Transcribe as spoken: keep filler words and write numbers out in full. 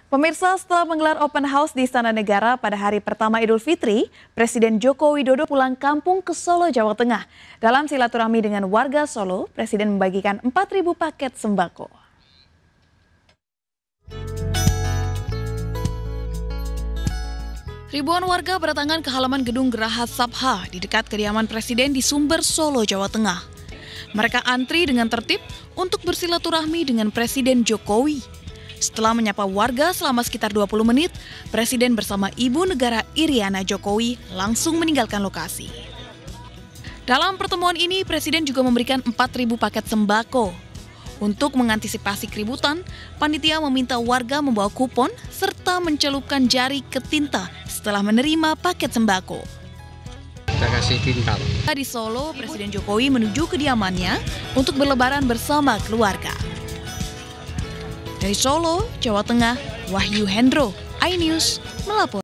Pemirsa, setelah menggelar open house di Istana Negara pada hari pertama Idul Fitri, Presiden Joko Widodo pulang kampung ke Solo, Jawa Tengah. Dalam silaturahmi dengan warga Solo, Presiden membagikan empat ribu paket sembako. Ribuan warga berdatangan ke halaman gedung Geraha Sabha di dekat kediaman Presiden di Sumber, Solo, Jawa Tengah. Mereka antri dengan tertib untuk bersilaturahmi dengan Presiden Jokowi. Setelah menyapa warga selama sekitar dua puluh menit, Presiden bersama Ibu Negara Iriana Jokowi langsung meninggalkan lokasi. Dalam pertemuan ini, Presiden juga memberikan empat ribu paket sembako. Untuk mengantisipasi keributan, panitia meminta warga membawa kupon serta mencelupkan jari ke tinta setelah menerima paket sembako. Kita kasih tinta. Di Solo, Presiden Jokowi menuju kediamannya untuk berlebaran bersama keluarga. Dari Solo, Jawa Tengah, Wahyu Hendro, iNews melapor.